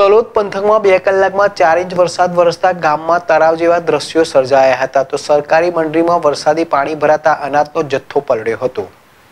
તલોદ પંથકમાં 2 કલાકમાં 4 ઇંચ વરસાદ વરસતા ગામમાં તળાવ જેવા દ્રશ્યો સર્જાયા હતા તો સરકારી મંડળીમાં વરસાદી પાણી ભરાતા અનાજનો જથ્થો પલળ્યો હતો।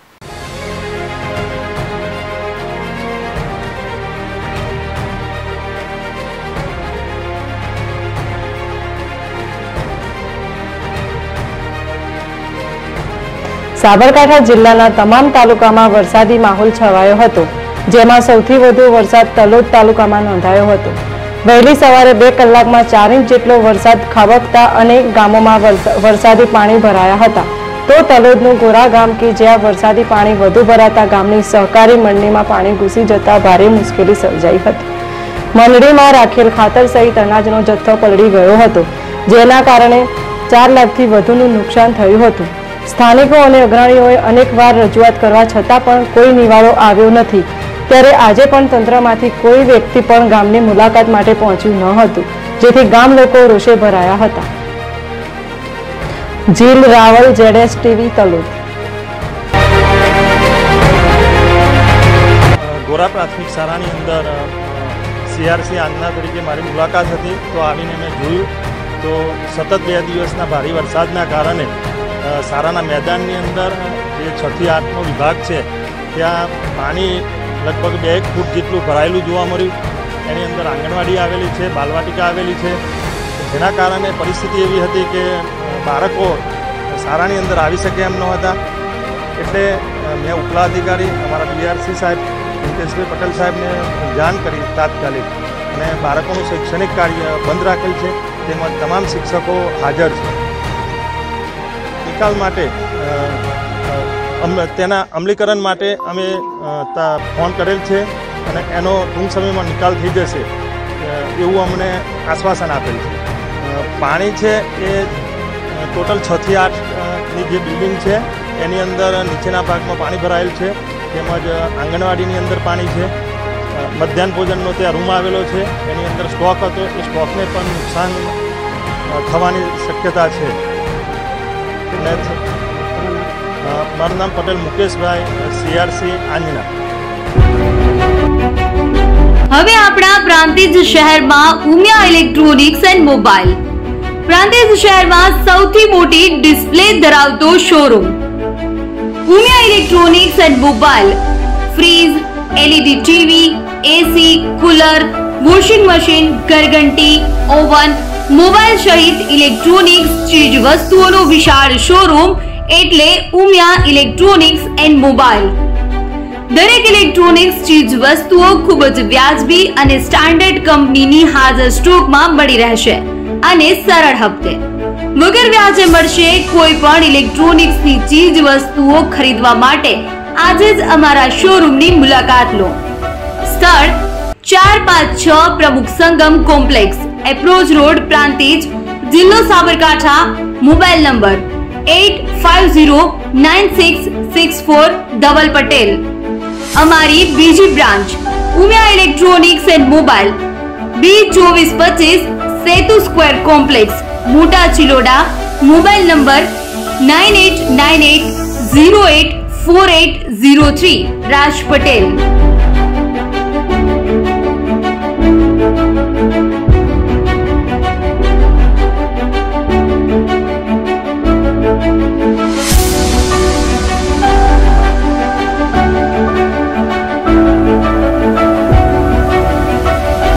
સાબરકાંઠા જિલ્લાના તમામ તાલુકામાં વરસાદી માહોલ છવાયો હતો, જેમાં સૌથી વધુ વરસાદ તલોદ તાલુકામાં નોંધાયો હતો। વહેલી સવારે 2 કલાકમાં 4 ઇંચ જેટલો વરસાદ ખાબકતા અનેક ગામોમાં વરસાદી પાણી ભરાયા હતા। તો તલોદનું ગોરા ગામ કે જ્યાં વરસાદી પાણી વધુ ભરાતા ગામની સહકારી મંડળીમાં પાણી ઘૂસી જતા ભારે મુશ્કેલી સર્જાઈ હતી। મંડળીમાં રાખેલ ખાતર સહિત અનાજનો જથ્થો પલળી ગયો હતો, જેના કારણે 4 લાખથી વધુનું નુકસાન થયું હતું। સ્થાનિકો અને અગ્રણીઓએ અનેકવાર રજૂઆત કરવા છતાં પણ કોઈ નિવારો આવ્યો નથી। ત્યારે આજે પણ તંત્રમાંથી કોઈ વ્યક્તિ પણ ગામની મુલાકાત માટે પહોંચ્યું ન હતું, જેથી ગામ લોકો રોષે ભરાયા હતા। જીલ રાવલ, ZS TV, તલોદ। ગોરા પ્રાથમિક શાળાની અંદર CRC આજ્ઞા તરીકે મારી મુલાકાત હતી તો આવીને મેં જોયું તો સતત 2 દિવસના ભારે વરસાદના કારણે શાળાના મેદાનની અંદર જે 6 થી 8નો વિભાગ છે ત્યાં પાણી લગભગ 2 ફૂટ જેટલું ભરાયેલું જોવા મળ્યું। એની અંદર આંગણવાડી આવેલી છે, બાલવાટિકા આવેલી છે, જેના કારણે પરિસ્થિતિ એવી હતી કે બાળકો શાળાની અંદર આવી શકે એમ ન હતા। એટલે મેં ઉપલા અધિકારી અમારા BRC સાહેબ હિતેશભાઈ પટેલ સાહેબને જાણ કરી તાત્કાલિક, અને બાળકોનું શૈક્ષણિક કાર્ય બંધ રાખેલ છે, તેમજ તમામ શિક્ષકો હાજર છે। નિકાલ માટે તેના અમલીકરણ માટે અમે ફોન કરેલ છે અને એનો ટૂંક સમયમાં નિકાલ થઈ જશે એવું અમને આશ્વાસન આપેલ છે। પાણી છે એ ટોટલ 6 થી 8ની જે બિલ્ડિંગ છે એની અંદર નીચેના ભાગમાં પાણી ભરાયેલ છે, તેમજ આંગણવાડીની અંદર પાણી છે। મધ્યાહન ભોજનનો ત્યાં રૂમ આવેલો છે, એની અંદર સ્ટોક હતો, એ સ્ટોકને પણ નુકસાન થવાની શક્યતા છે। મારું નામ પટેલ મુકેશભાઈ, CRC આંજણા। હવે આપણા પ્રાંતિજ શહેરમાં Umiya electronics and mobile, Prantij શહેરમાં સૌથી મોટી ડિસ્પ્લે ધરાવતો showroom Umiya electronics and mobile fridge, LED TV, AC, cooler, washing machine, ઘરઘંટી, ઓવન, મોબાઈલ સહિત ઇલેક્ટ્રોનિક્સ ચીજ વસ્તુઓનો વિશાળ શોરૂમ એટલે ઉમિયા ઇલેક્ટ્રોનિક્સ એન્ડ મોબાઈલ। દરેક ઇલેક્ટ્રોનિક્સ ચીજ વસ્તુઓ ખૂબ જ વ્યાજબી અને સ્ટાન્ડર્ડ કંપનીની હાજર સ્ટોકમાં મળી રહેશે અને સરળ હપ્તે વગર વ્યાજે મળશે। કોઈ પણ ઇલેક્ટ્રોનિક્સની ચીજ વસ્તુઓ ખરીદવા માટે આજે જ અમારા શોરૂમની મુલાકાત લો। સ્થળ 456 Pramukh Sangam complex, approach road, Prantij, જિલ્લો સાબરકાંઠા। Mobile number 85096646 Dhaval Patel. અમારી બીજી branch Umiya electronics and mobile B2425 Setu square complex, Mota Chiloda. Mobile number 9898084803 Raj Patel.